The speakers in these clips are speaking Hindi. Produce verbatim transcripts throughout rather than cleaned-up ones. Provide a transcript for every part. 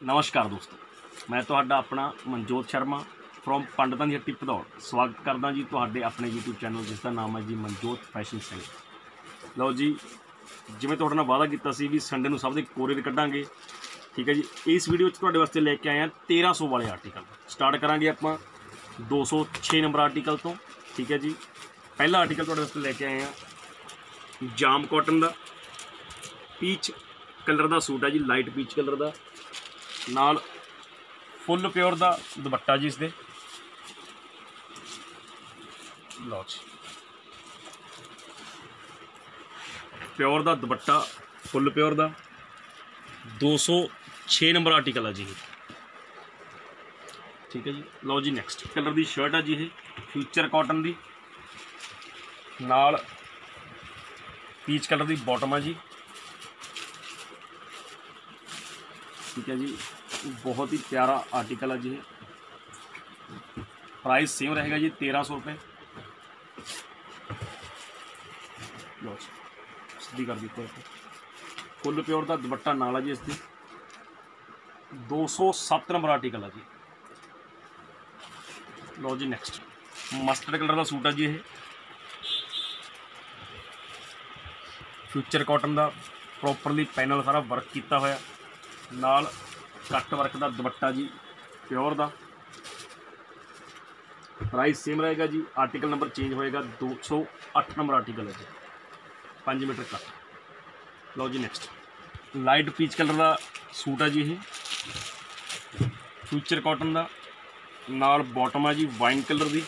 नमस्कार दोस्तों, मैं तुहाडा अपना मनजोत शर्मा फ्रॉम पंडितां दी हट्टी भदौड़ स्वागत करदा जी तुहाडे अपने यूट्यूब चैनल जिसका नाम है जी मनजोत फैशन सिंह। लो जी, जिवें तुहाडे नाल वादा कीता सी भी संडे नूं सब दे कोरियर कढांगे, ठीक है जी। इस वीडियो च तुहाडे वास्ते लैके आए हैं तेरह सौ वाले आर्टिकल। स्टार्ट करांगे आपां दो सौ छे नंबर आर्टिकल तो, ठीक है जी। पहला आर्टिकल तुहाडे वास्ते लैके आए हैं जाम कॉटन का पीच कलर का सूट है जी, लाइट पीच कलर का नाल फुल प्योर का दुपट्टा जी। इसके लो जी, प्योर का दुपट्टा फुल प्योर का दो सौ छे नंबर आर्टिकल है जी, ठीक है जी। लो जी, नैक्सट कलर की शर्ट है जी, ये फ्यूचर कॉटन की नाल पीच कलर की बॉटम है जी, ठीक है जी। बहुत ही प्यारा आर्टिकल है जी। प्राइस सेम रहेगा जी तेरह सौ रुपये। लो सीधी कर दी फुल प्योर का दुपट्टा नाल है जी। इसकी दो सौ सत्त नंबर आर्टिकल है जी। लो जी, नैक्सट मस्टर्ड कलर का सूट है जी। ये फ्यूचर कॉटन का प्रॉपरली पैनल सारा वर्क किया होया नाल कट वर्क का दुपट्टा जी प्योर का। प्राइस सेम रहेगा जी। आर्टिकल नंबर चेंज होएगा, दो सौ अठ नंबर आर्टिकल है जी, पाँच मीटर कट। लो जी, नैक्सट लाइट पीच कलर का सूट है जी। ये फ्यूचर कॉटन का नाल बॉटम है जी वाइन कलर की,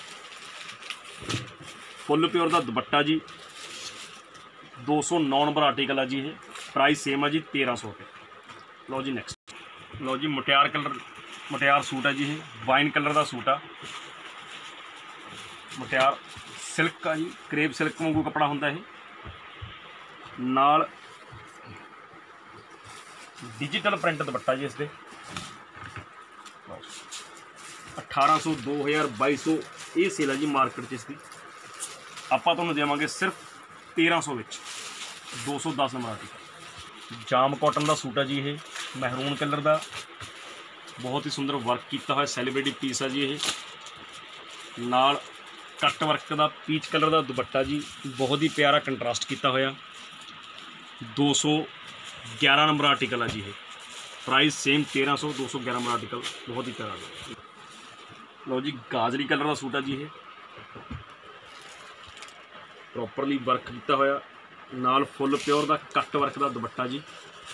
फुल प्योर का दुपट्टा जी दो सौ नौ नंबर आर्टिकल है जी। ये प्राइस सेम है जी तेरह सौ रुपये। लो जी, नैक्सट लो जी मुटियार कलर मुटियार सूट है जी। ये वाइन कलर का सूट है, मुटियार सिल्क का जी, क्रेप सिल्क वांगू कपड़ा होंदा है। नाल डिजिटल प्रिंट दुपट्टा जी। इसके अठारह सौ दो हज़ार बाई सौ ये सेल है जी मार्केट। इसकी आपां तुहानूं देवांगे सिर्फ तेरह सौ विच दो सौ दस नंबर आर्टिकल। जाम कॉटन का सूट है जी। ये महरून कलर का बहुत ही सुंदर वर्क किया हुआ सैलीब्रिटी पीस है जी। ये नाल कट वर्क का पीच कलर का दुपट्टा जी, बहुत ही प्यारा कंट्रास्ट किया होया। दो सौ ग्यारह नंबर आर्टिकल है जी। ये प्राइस सेम तेरह सौ दो सौ ग्यारह नंबर आर्टिकल, बहुत ही प्यारा। लो जी, गाजरी कलर का सूट है जी। ये प्रॉपरली वर्क किया होया नाल फुल प्योर का कट वर्क का दुपट्टा जी।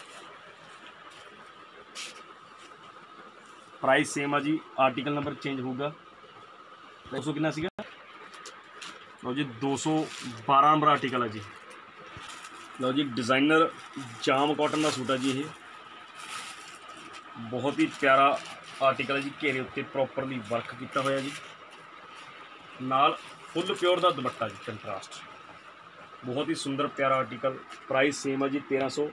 प्राइस सेम है जी। आर्टिकल नंबर चेंज होगा, दो सौ कितना सीगा। लो जी, दो सौ बारह नंबर आर्टिकल है जी। लो जी, डिज़ाइनर जाम कॉटन का सूट है जी। ये बहुत ही प्यारा आर्टिकल है जी, घेरे उत्ते प्रॉपरली वर्क किया होया जी नाल फुल प्योर का दुपट्टा जी कंट्रास्ट, बहुत ही सुंदर प्यारा आर्टिकल। प्राइस सेम है जी तेरह सौ।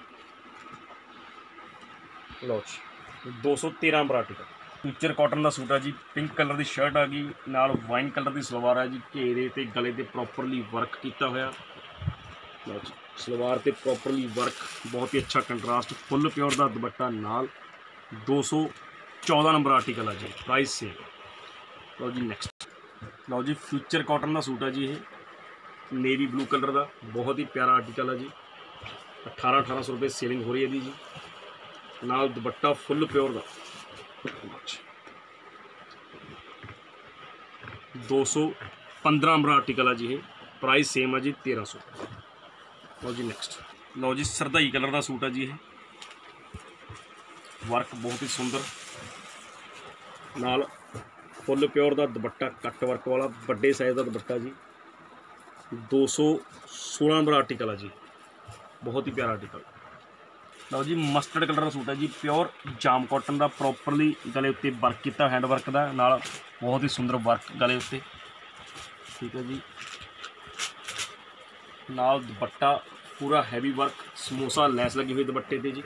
लो जी, दो सौ तेरह नंबर आर्टिकल फ्यूचर कॉटन का सूट है जी। पिंक कलर की शर्ट आ गई नाल वाइन कलर की सलवार है जी, घेरे ते गले ते प्रॉपरली वर्क किया होया। लो जी, सलवार ते प्रॉपरली वर्क, बहुत ही अच्छा कंट्रास्ट, फुल प्योर का दुपट्टा नाल दो सौ चौदह नंबर आर्टिकल है जी। Price same. लो जी, नैक्सट लो जी फ्यूचर कॉटन का सूट है जी। ये नेवी ब्लू कलर का बहुत ही प्यारा आर्टिकल है जी। अठारह अठारह सौ रुपये सेलिंग हो रही है जी। नाल दुपट्टा फुल प्योर का दो सौ पंद्रह नंबर आर्टिकल है जी। ये प्राइस सेम है जी तेरह सौ। लो जी, नेक्स्ट लो जी सरदाई कलर का सूट है जी। ये वर्क बहुत ही सुंदर नाल फुल प्योर का दुपट्टा कट वर्क वाला बड़े साइज का दुपट्टा जी। दो सौ सोलह नंबर आर्टिकल है जी, बहुत ही प्यारा आर्टिकल। लो जी, मस्टर्ड कलर का सूट है जी, प्योर जाम कॉटन का प्रॉपरली गले उत्ते वर्क किया हैंड वर्क का नाल बहुत ही सुंदर वर्क गले उत्ते, ठीक है जी। नाल दुपट्टा पूरा हैवी वर्क, समोसा लैस लगी हुई दुपट्टे ते जी,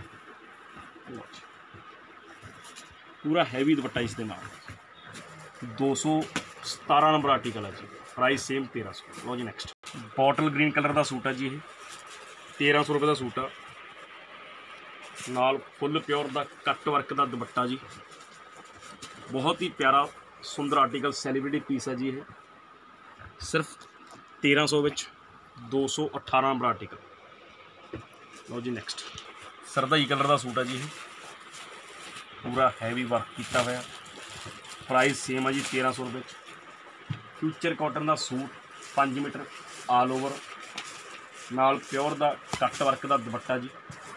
पूरा हैवी दुपट्टा इसके नाल। दो सौ सतारह नंबर आर्टिकल है जी। प्राइस सेम तेरह सौ। लो जी, नैक्सट बॉटल ग्रीन कलर का सूट है जी। ये तेरह सौ रुपये का सूट आ नाल फुल प्योर दा कट वर्क दा दुपट्टा जी, बहुत ही प्यारा सुंदर आर्टिकल सैलीब्रिटी पीस है जी। ये सिर्फ तेरह सौ विच दो सौ अठारह नंबर आर्टिकल। लो जी नैक्सट सरदाई कलर का सूट है जी। ये पूरा हैवी वर्क किया हुआ, प्राइस सेम है जी तेरह सौ रुपये। फ्यूचर कॉटन का सूट पाँच मीटर आल ओवर नाल प्योर का कट वर्क का दुपट्टा जी,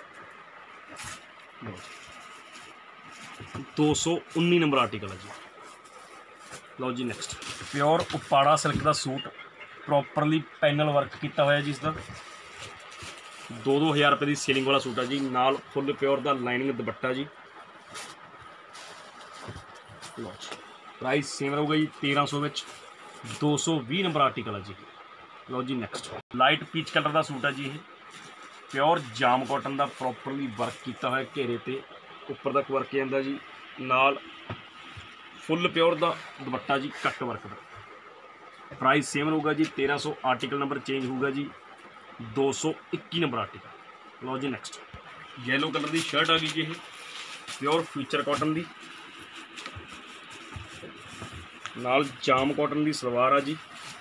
दो सौ उन्नी नंबर आर्टिकल है जी। लो जी नैक्सट प्योर उपाड़ा सिल्क का सूट प्रॉपरली पैनल वर्क किया हुआ जी। इसका दो दो हज़ार रुपये की सेलिंग वाला सूट है जी, नाल फुल प्योर का लाइनिंग दुपट्टा जी। लो जी प्राइस सेम रहूगा जी तेरह सौ विच दो सौ भी नंबर आर्टिकल है जी। लो जी नैक्सट लाइट पीच कलर का सूट है जी। ये प्योर जाम कॉटन का प्रॉपरली वर्क किया हुआ घेरे ते उपर तक वर्क जाता जी, नाल फुल प्योर का दुपट्टा जी कट वर्क का। प्राइस सेम रहूगा जी तेरह सौ। आर्टिकल नंबर चेंज होगा जी दो सौ इक्की नंबर आर्टिकल। लो जी नैक्सट येलो कलर की शर्ट आ गई जी। ये प्योर फ्यूचर कॉटन की नाल जाम कॉटन की सलवार आ जी,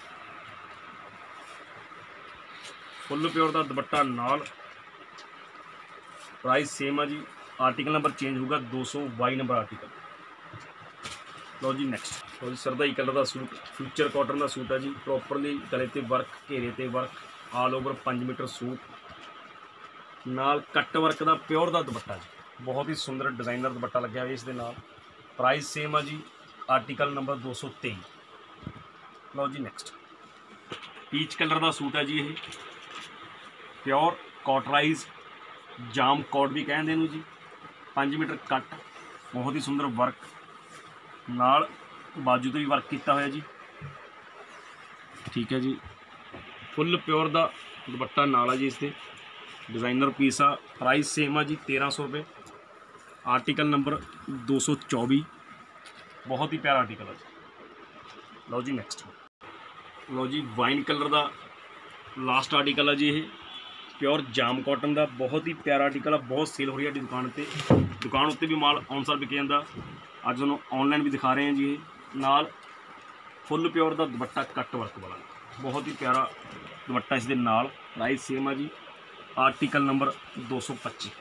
फुल प्योर का दुपट्टा नाल। प्राइस सेम है जी। आर्टिकल नंबर चेंज होगा दो सौ बाई नंबर आर्टिकल। लो जी नैक्सट लो जी सरदाई कलर का सूट फ्यूचर कॉटन का सूट है जी, प्रॉपरली गले ते वर्क घेरे ते वर्क आल ओवर पाँच मीटर सूट नाल कट वर्क का प्योर का दुपट्टा जी, बहुत ही सुंदर डिजाइनर दुपट्टा लग्या हुआ इस दे नाल। प्राइस सेम है जी। आर्टिकल नंबर दो सौ तेई। लो जी नैक्सट पीच कलर का सूट है जी। ये प्योर कॉटराइज जाम कॉट भी कहते हैं जी, पाँच मीटर कट बहुत ही सुंदर वर्क नाल बाजू तो भी वर्क किया हुआ जी। ठीक है जी फुल प्योर का दुपट्टा नाल है जी, इसके डिजाइनर पीस आ। प्राइस सेम है जी तेरह सौ रुपये। आर्टिकल नंबर दो सौ चौबी, बहुत ही प्यारा आर्टिकल है जी। लो जी नैक्सट लो जी वाइन कलर का लास्ट आर्टिकल है जी। ये प्योर जाम कॉटन का बहुत ही प्यारा आर्टिकल है, बहुत सेल हो रही है दुकान पर। दुकान उत्ते भी माल ऑनसार बिक जाता, अज तुहानूं ऑनलाइन भी दिखा रहे हैं जी। ये नाल फुल प्योर का दुपट्टा कट वर्क वाला, बहुत ही प्यारा दुपट्टा इस दे नाल। प्राइस सेम है जी। आर्टिकल नंबर दो सौ पच्ची।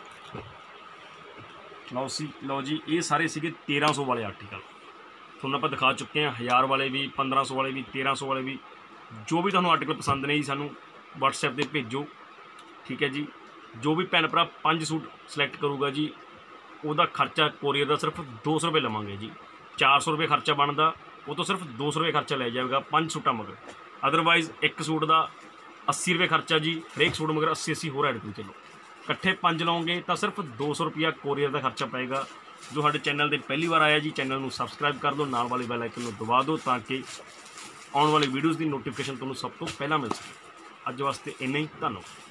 लो सी लो जी ये सारे सीगे तेरह सौ वाले आर्टिकल तुहानूं आपां दिखा चुके हैं, हज़ार वाले भी पंद्रह सौ वाले भी तेरह सौ वाले भी। जो भी तुहानूं आर्टिकल पसंद ने जी सानूं वट्सएप पर भेजो। ठीक है जी जो भी भैन भरा पंज सूट सिलेक्ट करूगा जी ਉਹਦਾ खर्चा कोरियर का सिर्फ दो सौ रुपये लवांगे जी। चार सौ रुपये खर्चा बनता वो तो सिर्फ दो सौ रुपये खर्चा लै जाएगा पाँच सूटा मगर। अदरवाइज़ एक सूट का अस्सी रुपये खर्चा जी, हरेक सूट मगर अस्सी अस्सी होर ऐड करी चलो। इकट्ठे पंज लओगे तो सिर्फ दो सौ रुपया कोरियर का खर्चा पएगा। जो साडे चैनल पर पहली बार आया जी चैनल को सबसक्राइब कर दो, नाल वाले बैल आइकन को दबा दो ताकि आने वाली वीडियोज़ की नोटिफिकेशन तुहानूं सब तो पहला मिल सके। अज वास्ते इन्ना ही, धन्यवाद।